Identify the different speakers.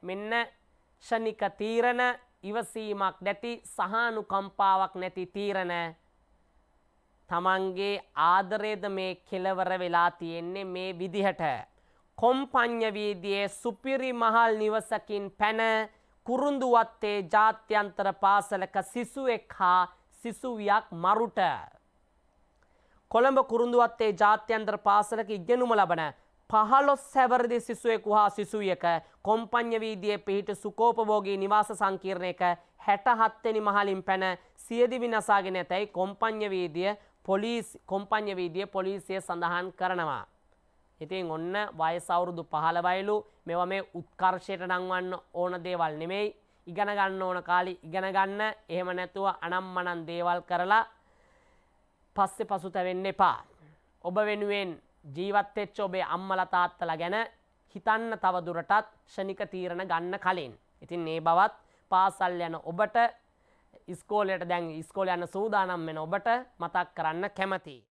Speaker 1: මෙන්න ෂණික තීරණ, ඉවසීමක් නැති, සහානුකම්පාවක් නැති තීරණ. තමන්ගේ ආදරේද මේ කෙලවර වෙලා තියෙන්නේ මේ විදිහට. කොම්පඤ්ඤ වීදියේ සුපිරි මහල් නිවසකින් පැන කුරුඳුවත්තේ ජාත්‍යන්තර පාසලක සිසුවෙක් හා සිසුවියක් මරුට. කොළඹ කුරුඳුවත්තේ ජාත්‍යන්තර පාසලක ඉගෙනුම ලබන 15 හැවිරිදි සිසුවෙකු හා සිසුවියක කොම්පඤ්ඤ වීදියේ පිහිටි සුඛෝපභෝගී නිවාස සංකීර්ණයක 67 වෙනි මහලින් පැන සියදිවි නසාගෙන ඇතැයි කොම්පඤ්ඤ වීදියේ පොලිසිය සඳහන් කරනවා. ඉතින් ඔන්න වයස අවුරුදු 15යිලු. මේවා මේ උත්කර්ෂයට නංවන්න ඕන දේවල් නෙමෙයි. ඉගෙන ගන්න ඕන කාලේ ඉගෙන ගන්න. එහෙම නැතුව අනම්මනම් දේවල් කරලා පස්සේ පසුතැවෙන්න එපා. ඔබ වෙනුවෙන් ජීවත් වෙච්ච ඔබේ අම්මලා තාත්තලා ගැන හිතන්න තව දුරටත් ෂණික තීරණ ගන්න කලින්. ඉතින් මේ බවත් පාසල් යන ඔබට ඉස්කෝලේට දැන් ඉස්කෝලේ යන සූදානම් වෙන ඔබට මතක් කරන්න කැමතියි.